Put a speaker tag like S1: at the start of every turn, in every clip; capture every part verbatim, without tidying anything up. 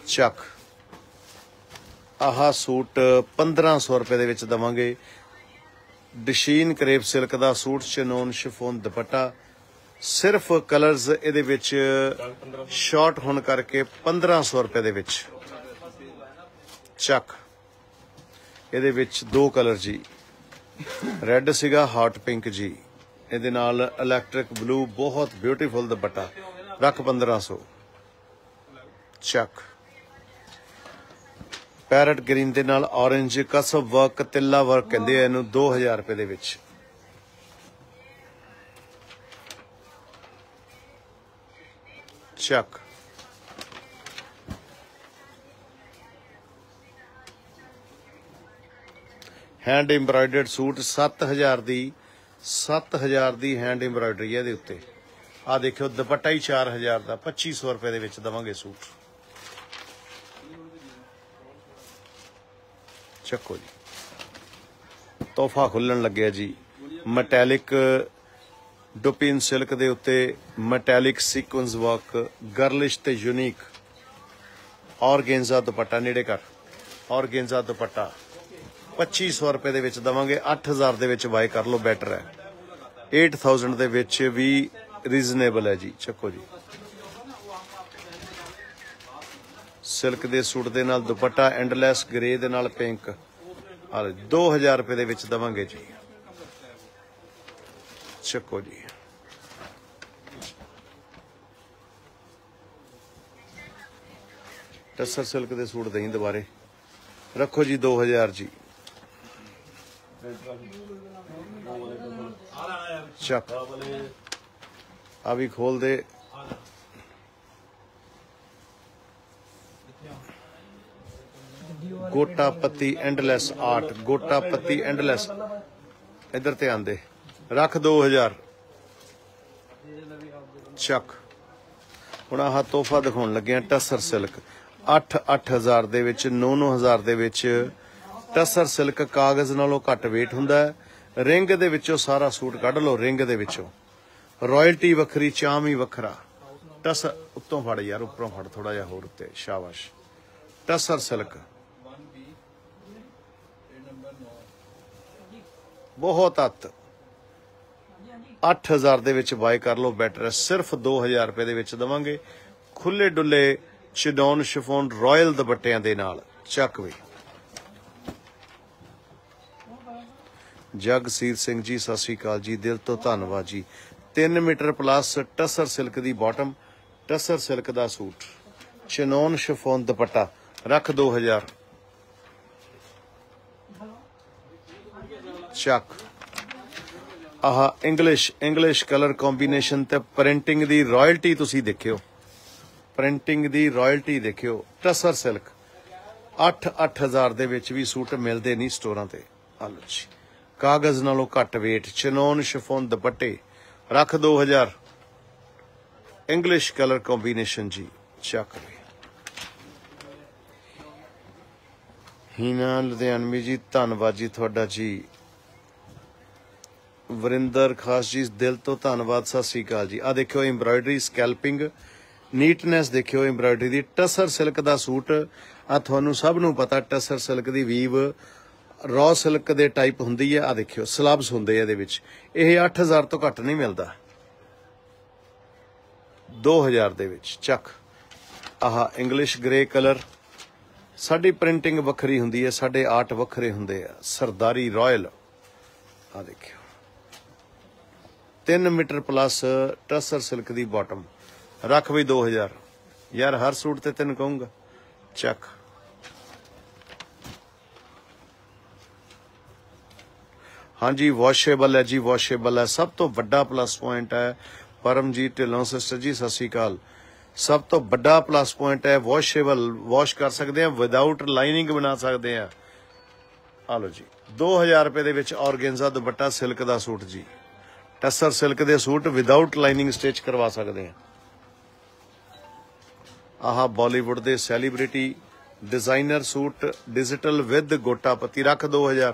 S1: ਚੱਕ। ਆਹ सूट पंद्रह सौ रुपए ਦੇ ਵਿੱਚ ਦਵਾਂਗੇ। ਡਸ਼ੀਨ ਕਰੇਪ ਸਿਲਕ ਦਾ सूट ਚਨੋਨ ਸ਼ਿਫੋਨ ਦੁਪੱਟਾ। ਸਿਰਫ ਕਲਰਸ ਇਹਦੇ ਵਿੱਚ ਸ਼ਾਰਟ ਹੋਣ ਕਰਕੇ पंद्रह सौ रुपए ਦੇ ਵਿੱਚ। ਚੱਕ। ਇਹਦੇ ਵਿੱਚ ਦੋ ਕਲਰ ਜੀ, ਰੈੱਡ ਸੀਗਾ, ਹਾਟ ਪਿੰਕ ਜੀ, ਇਹਦੇ ਨਾਲ ਇਲੈਕਟ੍ਰਿਕ ਬਲੂ, ਬਹੁਤ ਬਿਊਟੀਫੁਲ ਦੁਪੱਟਾ। ਰੱਖ पंद्रह सौ। ਚੱਕ। ਪੈਰਟ ਗ੍ਰੀਨ ਦੇ ਨਾਲ ਔਰੰਜ ਕਸਬ ਵਰਕ, ਤਿੱਲਾ ਵਰਕ ਕਹਿੰਦੇ ਆ ਇਹਨੂੰ, दो हज़ार ਰੁਪਏ ਦੇ ਵਿੱਚ। ਚੱਕ। हैंड एम्ब्रॉयडर्ड सूट सत्त हज़ार दी सत्त हज़ार दी हैंड एम्ब्रॉयडरी है ਇਹਦੇ ਉੱਤੇ। ਆ देखियो दुपट्टा ही चार हज़ार ਦਾ पच्चीस सौ रुपए ਦੇ ਵਿੱਚ ਦਵਾਂਗੇ सूट। ਚੱਕੋ ਜੀ, ਤੋਹਫਾ ਖੁੱਲਣ ਲੱਗਿਆ ਜੀ। ਮੈਟੈਲਿਕ ਡੁਪਿਨ ਸਿਲਕ ਦੇ ਉੱਤੇ ਮੈਟੈਲਿਕ ਸੀਕੁਐਂਸ ਵਰਕ, ਗਰਲਿਸ਼ ਤੇ ਯੂਨੀਕ ਔਰਗੇਂਜ਼ਾ ਦੁਪੱਟਾ। ਨੇੜੇ ਕਰ। ਔਰਗੇਂਜ਼ਾ ਦੁਪੱਟਾ पच्चीस सौ रुपए ਦੇ ਵਿੱਚ ਦਵਾਂਗੇ। आठ हज़ार ਦੇ ਵਿੱਚ ਬਾਏ ਕਰ ਲਓ, ਬੈਟਰ ਹੈ। आठ हज़ार ਦੇ ਵਿੱਚ ਵੀ ਰੀਜ਼ਨੇਬਲ ਹੈ ਜੀ। ਚੱਕੋ ਜੀ, ਸਿਲਕ ਦੇ ਸੂਟ ਦੇ ਨਾਲ ਦੁਪੱਟਾ, ਐਂਡਲੈਸ ਗ੍ਰੇ ਦੇ ਨਾਲ ਪਿੰਕ। ਆ दो हज़ार ਰੁਪਏ ਦੇ ਵਿੱਚ ਦਵਾਂਗੇ ਜੀ। ਚੱਕੋ ਜੀ, ਟਸਰ ਸਿਲਕ ਦੇ ਸੂਟ ਦਹੀਂ ਦੁਬਾਰੇ ਰੱਖੋ ਜੀ। दो हज़ार जी। ਚੱਕ। ਆ ਵੀ ਖੋਲ ਦੇ। ਗੋਟਾ ਪੱਤੀ ਐਂਡਲੈਸ ਆਰਟ, ਗੋਟਾ ਪੱਤੀ ਐਂਡਲੈਸ। ਇਧਰ ਤੇ ਆਂਦੇ ਰੱਖ दो हज़ार। ਚੱਕ। ਹੁਣ ਆਹ ਤੋਹਫਾ ਦਿਖਾਉਣ ਲੱਗੇ ਆ, ਟਸਰ ਸਿਲਕ। ਅੱਠ ਅੱਠ ਹਜ਼ਾਰ ਦੇ ਵਿੱਚ, ਨੌ ਨੌ ਹਜ਼ਾਰ ਦੇ ਵਿੱਚ। ਟਸਰ ਸਿਲਕ ਕਾਗਜ਼ ਨਾਲੋਂ ਘੱਟ ਵੇਟ ਹੁੰਦਾ ਹੈ। ਰਿੰਗ ਦੇ ਵਿੱਚੋਂ ਸਾਰਾ ਸੂਟ ਕੱਢ ਲਓ, ਰਿੰਗ ਦੇ ਵਿੱਚੋਂ। ਰਾਇਲਟੀ ਵੱਖਰੀ, ਚਾਮ ਹੀ ਵੱਖਰਾ। ਟਸਰ ਉੱਤੋਂ ਫੜ ਯਾਰ, ਉੱਪਰੋਂ ਫੜ ਥੋੜਾ ਜਿਹਾ ਹੋਰ ਉੱਤੇ, ਸ਼ਾਬਾਸ਼। ਟਸਰ ਸਿਲਕ ਬਹੁਤ ਅੱਤ। ਅੱਠ ਹਜ਼ਾਰ ਦੇ ਵਿੱਚ ਬਾਏ ਕਰ ਲਓ, ਬੈਟਰ ਹੈ। ਸਿਰਫ दो हज़ार ਰੁਪਏ ਦੇ ਵਿੱਚ ਦਵਾਂਗੇ। ਖੁੱਲੇ ਡੁੱਲੇ ਚਿਡੋਨ ਸ਼ਿਫੋਨ ਰਾਇਲ ਦੁਪੱਟਿਆਂ ਦੇ ਨਾਲ। ਚੱਕ ਵੀ। ਜਗਸੀਰ ਸਿੰਘ ਜੀ ਸਤਿ ਸ਼੍ਰੀ ਅਕਾਲ ਜੀ, ਦਿਲ ਤੋਂ ਧੰਨਵਾਦ ਜੀ। तीन मीटर प्लस टसर सिल्क दी बॉटम, टसर सिल्क दा सूट, चिनोन शिफोन दुपट्टा। रख दो हज़ार। चक। आह इंग्लिश इंग्लिश कलर कॉम्बीनेशन ते प्रिंटिंग दी रॉयल्टी तुसी देखियो, प्रिंटिंग दी रॉयल्टी देखियो। टसर सिल्क अठ अठ हज़ार दे विच भी सूट मिलते नहीं स्टोरां ते। आलो जी, कागज़ नालों घट वेट, चिनोन शिफोन दुपट्टे। रख दो हज़ार। इंग्लिश कलर कॉम्बीनेशन जी। चक। हीना लुधियानवी जी धन्नवाद जी थोड़ा जी। वरिंदर खास जी दिल तो धन्नवाद, सत श्री अकाल जी। आ देखियो एम्ब्रॉयडरी स्कैल्पिंग नीटनेस देखियो एम्ब्रॉयडरी दी। टसर सिल्क दा सूट आ तुहानू सब नू पता, टसर सिल्क दी वीव रॉ सिल्क दे टाइप हुंदी है। आ देखियो स्लब्स हुंदे इहदे विच। इह अठ हज़ार तो घट नहीं मिलता, दो हज़ार दे विच। चक। आह इंग्लिश ग्रे कलर। साडी प्रिंटिंग वखरी हुंदी है, साडे आर्ट वखरे हुंदे आ। सरदारी रॉयल। आ देखियो तीन मीटर प्लस टसर सिल्क दी बॉटम। रख भी दो हज़ार यार, हर सूट ते तेन कहूँगा। चक। हाँ जी वॉशेबल है जी, वॉशेबल है। सब तो बड़ा प्लस पॉइंट है परमजीत ढिल्लों सिस्टर जी सत श्री अकाल। सब तो बड़ा प्लस पॉइंट है वॉशेबल, वॉश कर सकते हैं, विदाउट लाइनिंग बना सकते हैं। आ लो जी, दो हज़ार रुपए दे विच ऑर्गेन्जा दुपट्टा सिल्क दा सूट जी। टसर सिल्क दे सूट विदाउट लाइनिंग स्टिच करवा सकते हैं। आह बॉलीवुड दे celebrity designer suit digital with gota patti. रख दो हज़ार।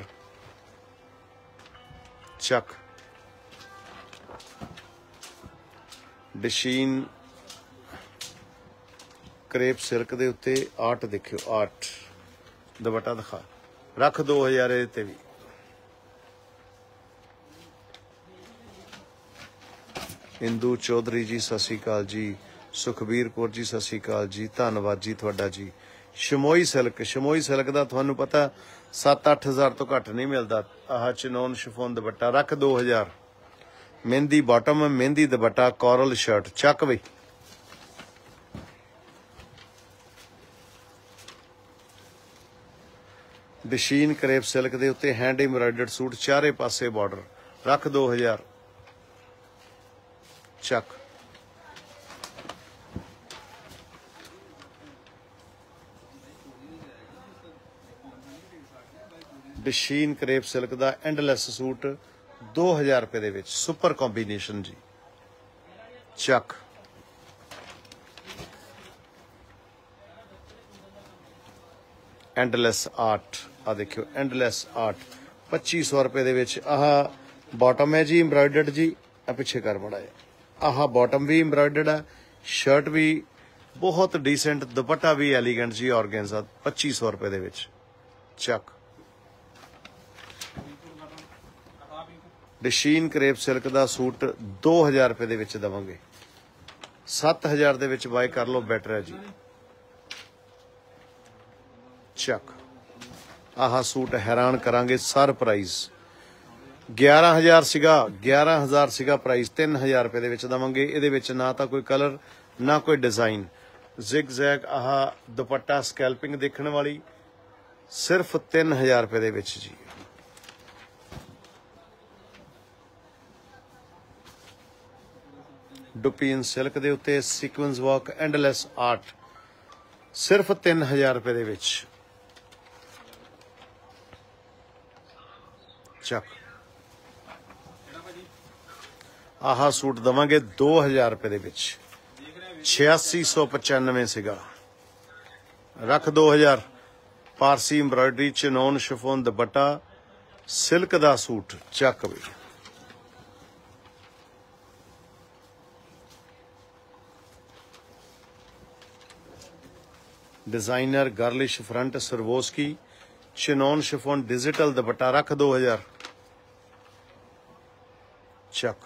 S1: चक। डशीन ਕ੍ਰੇਪ ਸਿਲਕ ਦੇ ਉੱਤੇ ਆਰਟ ਦੇਖਿਓ, ਆਰਟ ਦੁਪੱਟਾ ਦਿਖਾ, ਰੱਖ ਦੋ ਹਜ਼ਾਰ ਇਹਦੇ ਤੇ ਵੀ। ਇੰਦੂ ਚੌਧਰੀ ਜੀ ਸਤਿ ਸ਼੍ਰੀ ਅਕਾਲ ਜੀ, ਸੁਖਬੀਰ ਕੌਰ ਜੀ ਸਤਿ ਸ਼੍ਰੀ ਅਕਾਲ ਜੀ, ਧੰਨਵਾਦ ਜੀ ਤੁਹਾਡਾ ਜੀ। ਸ਼ਮੋਈ ਸਿਲਕ, ਸ਼ਮੋਈ ਸਿਲਕ ਦਾ ਤੁਹਾਨੂੰ ਪਤਾ ਸੱਤ ਅੱਠ ਹਜ਼ਾਰ ਤੋਂ ਘੱਟ ਨਹੀਂ ਮਿਲਦਾ। ਆਹ ਚਨੋਨ ਸ਼ਿਫੋਨ ਦੁਪੱਟਾ, ਰੱਖ ਦੋ ਹਜ਼ਾਰ। ਮਹਿੰਦੀ ਬਾਟਮ, ਮਹਿੰਦੀ ਦੁਪੱਟਾ, ਕੋਰਲ ਸ਼ਰਟ, ਚੱਕ ਬਈ। ਡਸ਼ੀਨ ਕਰੇਪ ਸਿਲਕ ਦੇ ਉੱਤੇ ਹੈਂਡ ਐਮਬਰਾਇਡਰਡ ਸੂਟ, ਚਾਰੇ ਪਾਸੇ ਬਾਰਡਰ, ਰੱਖ ਦੋ ਹਜ਼ਾਰ। ਚੱਕ। ਡਸ਼ੀਨ ਕਰੇਪ ਸਿਲਕ ਦਾ ਐਂਡਲੈਸ ਸੂਟ ਦੋ ਹਜ਼ਾਰ ਰੁਪਏ ਦੇ ਵਿੱਚ, ਸੁਪਰ ਕੰਬੀਨੇਸ਼ਨ ਜੀ, ਚੱਕ। ਐਂਡਲੈਸ ਆਰਟ, ਆ ਦੇਖਿਓ ਐਂਡਲੈਸ ਆਰਟ, ਪੱਚੀ ਸੌ ਰੁਪਏ ਦੇ ਵਿੱਚ। ਆਹ ਬਾਟਮ ਹੈ ਜੀ ਐਮਬਰਾਇਡਰਡ ਜੀ, ਆ ਪਿੱਛੇ ਕਰ ਬੜਾ ਹੈ। ਆਹ ਬਾਟਮ ਵੀ ਐਮਬਰਾਇਡਰਡ ਹੈ, ਸ਼ਰਟ ਵੀ ਬਹੁਤ ਡੀਸੈਂਟ, ਦੁਪੱਟਾ ਵੀ ਐਲੀਗੈਂਟ ਜੀ, ਔਰਗੈਂਜ਼ਾ, ਪੱਚੀ ਸੌ ਰੁਪਏ ਦੇ ਵਿੱਚ, ਚੱਕ। ਡਸ਼ੀਨ ਕਰੇਪ ਸਿਲਕ ਦਾ ਸੂਟ ਦੋ ਹਜ਼ਾਰ ਰੁਪਏ ਦੇ ਵਿੱਚ ਦੇਵਾਂਗੇ, ਸੱਤ ਹਜ਼ਾਰ ਦੇ ਵਿੱਚ ਬਾਏ ਕਰ ਲਓ, ਬੈਟਰ ਹੈ ਜੀ, ਚੱਕ। ਆਹ ਸੂਟ ਹੈਰਾਨ ਕਰਾਂਗੇ, ਸਰਪ੍ਰਾਈਜ਼ ਗਿਆਰਾਂ ਹਜ਼ਾਰ ਸੀਗਾ, ਗਿਆਰਾਂ ਹਜ਼ਾਰ ਸੀਗਾ ਪ੍ਰਾਈਸ, ਤਿੰਨ ਹਜ਼ਾਰ ਰੁਪਏ ਦੇ ਵਿੱਚ ਦੇਵਾਂਗੇ। ਇਹਦੇ ਵਿੱਚ ਨਾ ਤਾਂ ਕੋਈ ਕਲਰ ਨਾ ਕੋਈ ਡਿਜ਼ਾਈਨ, ਜ਼ਿਗ ਜ਼ੈਗ। ਆਹ ਦੁਪੱਟਾ ਸਕੈਲਪਿੰਗ ਦੇਖਣ ਵਾਲੀ, ਸਿਰਫ ਤਿੰਨ ਹਜ਼ਾਰ ਰੁਪਏ ਦੇ ਵਿੱਚ ਜੀ। ਡੁਪੀਨ ਸਿਲਕ ਦੇ ਉੱਤੇ ਸੀਕੁਐਂਸ ਵਰਕ, ਐਂਡਲੈਸ ਆਰਟ, ਸਿਰਫ ਤਿੰਨ ਹਜ਼ਾਰ ਰੁਪਏ ਦੇ ਵਿੱਚ, ਚੱਕ। ਆਹ ਸੂਟ ਦਵਾਂਗੇ ਦੋ ਹਜ਼ਾਰ ਰੁਪਏ ਦੇ ਵਿੱਚ, ਛਿਆਸੀ ਸੌ ਪਚਾਨਵੇਂ ਸੀਗਾ, ਰੱਖ ਦੋ ਹਜ਼ਾਰ। ਪਾਰਸੀ ਐਮਬਰਾਇਡਰੀ ਚਨੋਨ ਸ਼ਿਫੋਨ ਦੁਪੱਟਾ, ਸਿਲਕ ਦਾ ਸੂਟ, ਚੱਕ ਵੀ। Designer girlish front Swarovski chinon chiffon digital दुपट्टा, रख दो हजार। चक।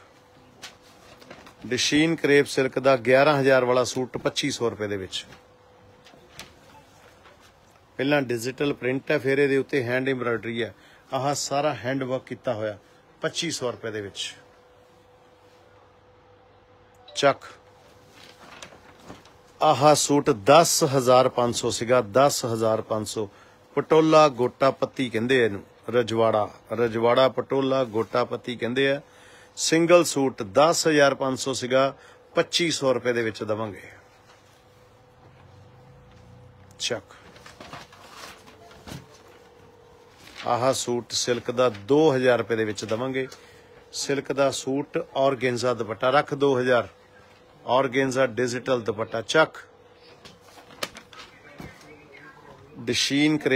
S1: डशीन करेप सिल्क का ग्यारह हजार वाला सूट पच्ची सौ रुपए दे विच। पहला डिजिटल प्रिंट है, फिर ये उत्ते हैंड एम्ब्रॉयडरी है। आह सारा हैंड वर्क किया होया, पच्ची सौ रुपए दे विच। चक। आह सूट दस हजार पांच सौ सीगा, दस हजार पांच सौ। पटोला गोटा पत्ती कहंदे इहनूं, रजवाड़ा रजवाड़ा पटोला गोटा पत्ती कहंदे आ। सिंगल सूट दस हजार पांच सौ सीगा, पच्ची सौ रुपए दे विच देवांगे। चक। आह सूट सिल्क दा दो हजार रुपए दे विच देवांगे। सिल्क दा सूट ऑर्गेन्जा दुपट्टा, रख दो हजार। ऑर्गेन्जा डिजिटल दुपट्टा, चक। डशीन